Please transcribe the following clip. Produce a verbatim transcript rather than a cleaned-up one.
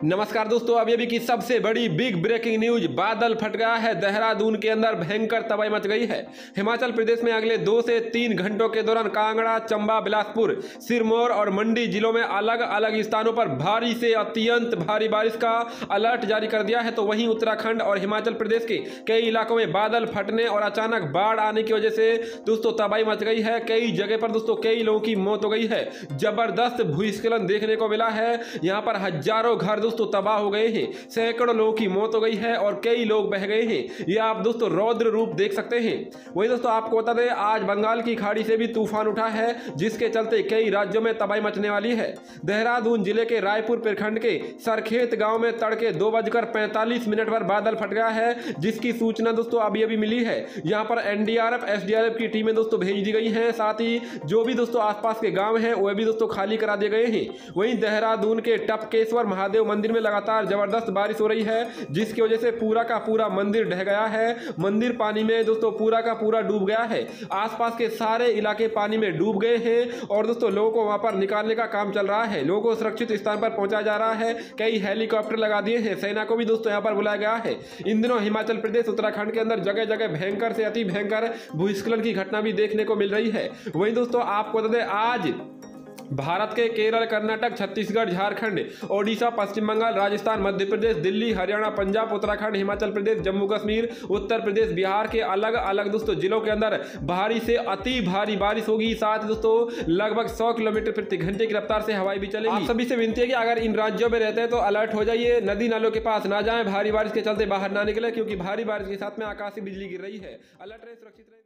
नमस्कार दोस्तों, अभी अभी की सबसे बड़ी बिग ब्रेकिंग न्यूज। बादल फट गया है। देहरादून के अंदर भयंकर तबाही मच गई है। हिमाचल प्रदेश में अगले दो से तीन घंटों के दौरान कांगड़ा, चंबा, बिलासपुर, सिरमौर और मंडी जिलों में अलग अलग स्थानों पर भारी से अत्यंत भारी बारिश का अलर्ट जारी कर दिया है। तो वहीं उत्तराखंड और हिमाचल प्रदेश के कई इलाकों में बादल फटने और अचानक बाढ़ आने की वजह से दोस्तों तबाही मच गई है। कई जगह पर दोस्तों कई लोगों की मौत हो गई है। जबरदस्त भूस्खलन देखने को मिला है। यहाँ पर हजारों घर दोस्तों तबाह हो गए हैं। सैकड़ों लोगों की मौत हो गई है और कई लोग बह गए हैं। ये आप दोस्तों रौद्र रूप देख सकते हैं। वही दोस्तों आपको बता दें, आज बंगाल की खाड़ी से भी तूफान उठा है, जिसके चलते कई राज्यों में तबाही मचने वाली है। देहरादून जिले के रायपुर प्रखंड के सरखेत गांव में तड़के दो बजकर पैंतालीस मिनट पर बादल फट गया है, जिसकी सूचना दोस्तों अभी अभी मिली है। यहाँ पर एनडीआरएफ, एसडीआरएफ की टीमें दोस्तों भेज दी गई हैं। साथ ही जो भी दोस्तों आसपास के गांव हैं वह भी दोस्तों खाली करा दिए गए हैं। वहीं देहरादून के टपकेश्वर महादेव मंदिर में लगातार जबरदस्त बारिश हो रही है, जिसकी वजह से पूरा का पूरा मंदिर ढह गया है। मंदिर पानी में दोस्तों पूरा का पूरा डूब गया है। आसपास के सारे इलाके पानी में डूब गए हैं और दोस्तों लोगों को वहां पर निकालने का काम चल रहा है। लोगों को सुरक्षित स्थान पर पहुंचाया जा रहा है। कई हेलीकॉप्टर लगा दिए हैं। सेना को भी दोस्तों यहाँ पर बुलाया गया है। इन दिनों हिमाचल प्रदेश, उत्तराखंड के अंदर जगह जगह भयंकर से अति भयंकर भूस्खलन की घटना भी देखने को मिल रही है। वहीं दोस्तों आपको बता दें, आज भारत के केरल, कर्नाटक, छत्तीसगढ़, झारखंड, ओडिशा, पश्चिम बंगाल, राजस्थान, मध्य प्रदेश, दिल्ली, हरियाणा, पंजाब, उत्तराखंड, हिमाचल प्रदेश, जम्मू कश्मीर, उत्तर प्रदेश, बिहार के अलग अलग दोस्तों जिलों के अंदर भारी से अति भारी बारिश होगी। साथ ही दोस्तों लगभग सौ किलोमीटर प्रति घंटे की रफ्तार से हवाएं भी चलेगी। आप सभी से विनती है कि अगर इन राज्यों में रहते हैं तो अलर्ट हो जाइए। नदी नालों के पास ना जाएं, भारी बारिश के चलते बाहर ना निकले, क्योंकि भारी बारिश के साथ में आकाशीय बिजली गिर रही है। अलर्ट रहे, सुरक्षित रहे।